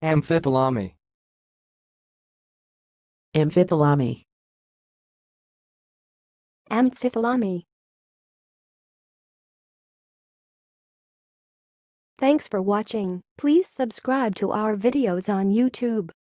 amphithalami, amphithalami, amphithalami. Thanks for watching. Please subscribe to our videos on YouTube.